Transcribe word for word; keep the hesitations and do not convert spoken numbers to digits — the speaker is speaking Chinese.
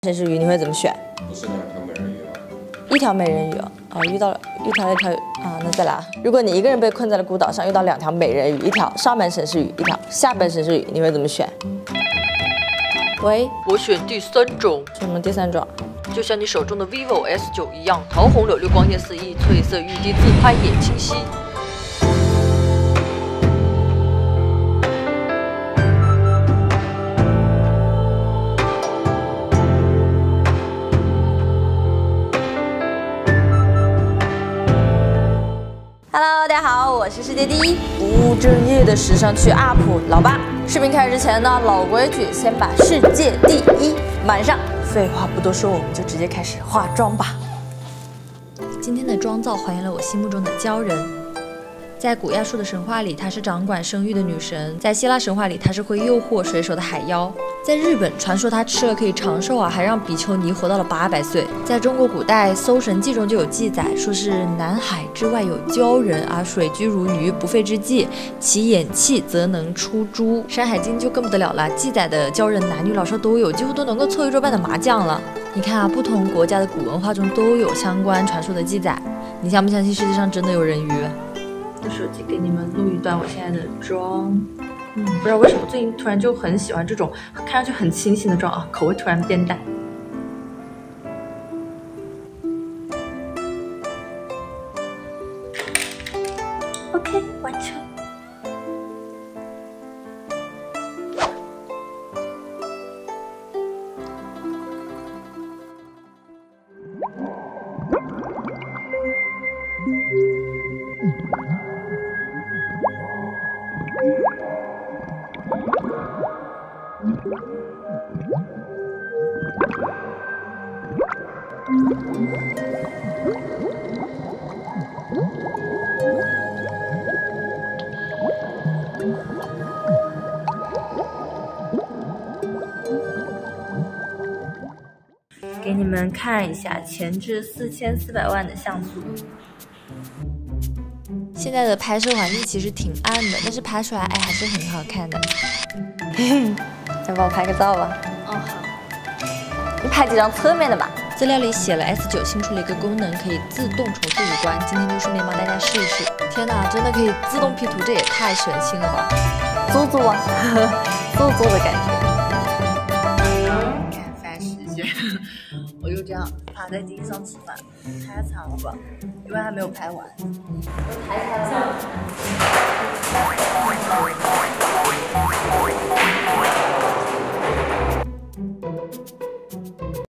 城市鱼，你会怎么选？ 不是两条美人鱼吗？ 一条美人鱼哦，哦遇到了遇到了一条啊，那再来啊！如果你一个人被困在了孤岛上，遇到两条美人鱼，一条上半身是鱼，一条下半身是鱼，你会怎么选？喂， 我选第三种， 什么第三种？ 就像你手中的 vivo S 九一样，桃红柳绿，光线四溢，翠色玉滴，自拍也清晰。 Hello， 大家好，我是世界第一不务正业的时尚区 U P 老八。视频开始之前呢，老规矩，先把世界第一满上。废话不多说，我们就直接开始化妆吧。今天的妆造还原了我心目中的鲛人。在古亚述的神话里，她是掌管生育的女神；在希腊神话里，她是会诱惑水手的海妖；在日本，传说她吃了可以长寿啊，还让比丘尼活到了八百岁。在中国古代《搜神记》中就有记载，说是南海之外有鲛人啊，水居如鱼，不费之计，其眼气则能出珠。《山海经》就更不得了了，记载的鲛人男女老少都有，几乎都能够凑一桌半的麻将了。你看啊，不同国家的古文化中都有相关传说的记载。你相不相信世界上真的有人鱼？用手机给你们录一段我现在的妆。嗯，不知道为什么最近突然就很喜欢这种看上去很清新的妆啊，口味突然变淡。OK， 完成。给你们看一下前置四千四百万的像素。现在的拍摄环境其实挺暗的，但是拍出来哎还是很好看的。再帮我拍个照吧。哦好。你拍几张侧面的吧。资料里写了 S 九新出了一个功能，可以自动重塑五官，今天就顺便帮大家试一试。天哪，真的可以自动 P 图，这也太神奇了吧！做作啊，做作的感觉。看实现，我就这样趴在地上吃饭，太惨了吧？因为还没有拍完。我抬起来了。